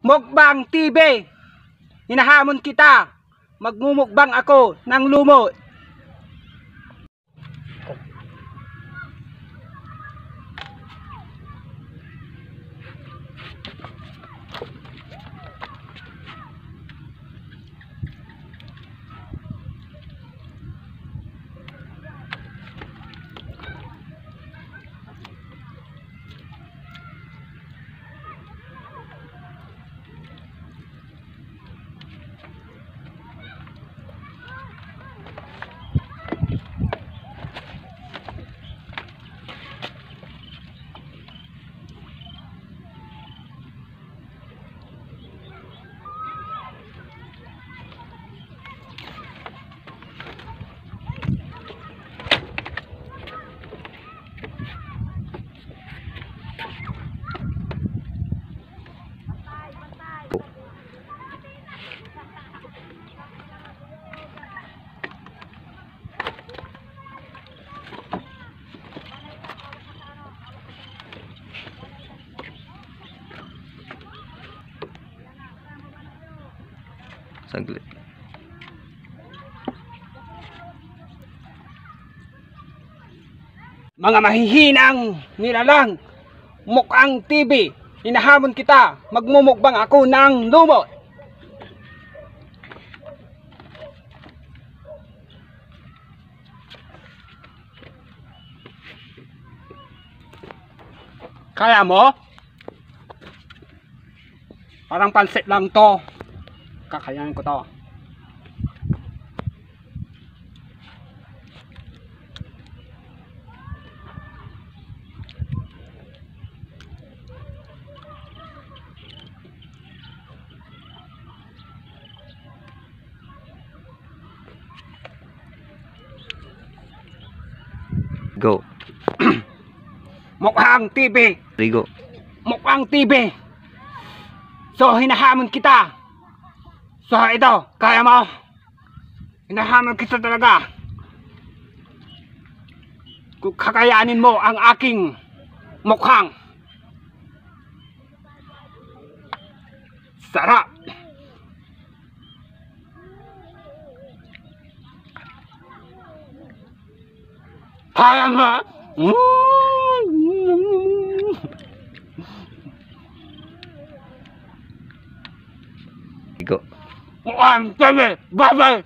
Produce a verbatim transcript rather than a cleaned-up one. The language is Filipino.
Mukbang T V. Hinahamon kita. Magmumukbang ako ng lumot. Saglit. Mga mahihinang nilalang, Mukbang T V. Hinahamon kita. Magmumukbang ako ng lumot. Kaya mo? Parang pansit lang to. Kakayanin ko to. Go. Mukbang T V. Rigo. Mukbang T V. So hinahamon kita. So ito, kaya mo? Hinahamon kita talaga. Kung kakayanin mo ang aking mukhang. Sarap. Kaya mo? Mm. Rigo. Mukbang T V. Bye-bye.